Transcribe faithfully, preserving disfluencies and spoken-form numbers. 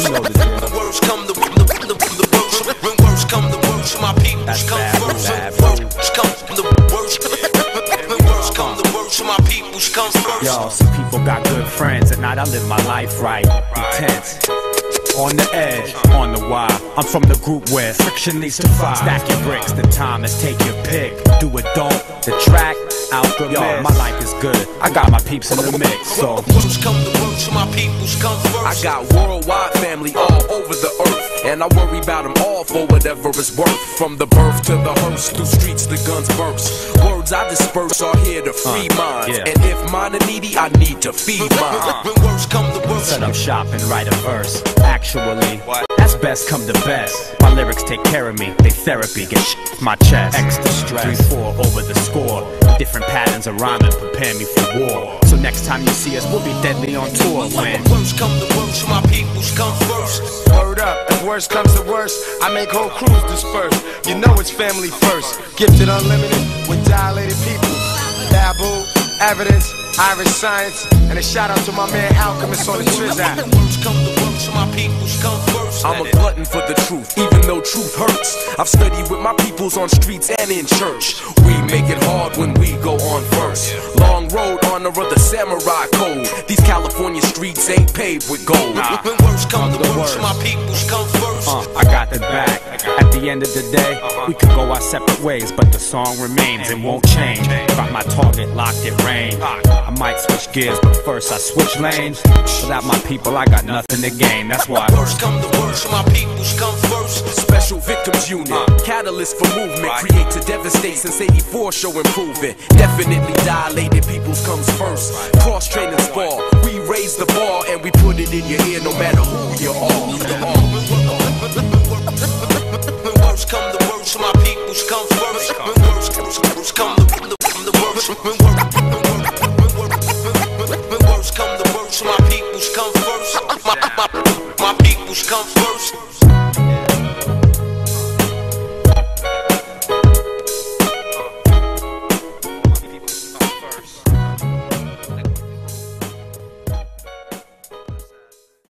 You know the deal. When words come the the the the worst. When words come the worst, my people come first. When words come the worst. When words come the worst, my people come first. Yo, some people got good friends, and night I live my life right. Intense. On the edge, on the wire. I'm from the group where friction needs to fire. Stack your bricks, the time is take your pick. Do it, don't, the track, out the Yo, mess. My life is good, I got my peeps in the mix, so words come the worst, my peoples come first. I got worldwide family all over the earth, and I worry about them all for whatever it's worth. From the birth to the hearse, through streets the guns burst. Words I disperse are here to free uh, minds, yeah. And if mine are needy, I need to feed mine. When words come the worst, set up shop and write a verse. Actually, what? That's best come to best. My lyrics take care of me, they therapy, get shit off my chest. Extra stress, three four over the score. Different patterns of rhyming prepare me for war. So next time you see us, we'll be deadly on tour. When words come to worst, my peoples come first. Word up, if worst comes to worst, I make whole crews disperse. You know it's family first. Gifted unlimited with dilated people. Babu, evidence, Irish science, and a shout out to my man Alchemist on the Triz app. When words come to worst, my peoples come first. I'm a glutton for the truth, even though truth hurts. I've studied with my peoples on streets and in church. We make it hard when we go on first. Long road, honor of the samurai code. These California streets ain't paved with gold. Nah. When words come to worst, my peoples come first. Uh, I got the back. At the end of the day, we could go our separate ways, but the song remains and won't change. Got my target locked at range. I might switch gears, but first I switch lanes. Without my people, I got nothing to gain. That's why words come to worst, my peoples come first. Special Victims Unit, catalyst for movement, create to devastate since eighty-four, show improvement. Definitely dilated, peoples comes first. Cross training spar, we raise the bar and we put it in your ear no matter who you are. When words come to worst, my peoples come first. When words come to worst, when words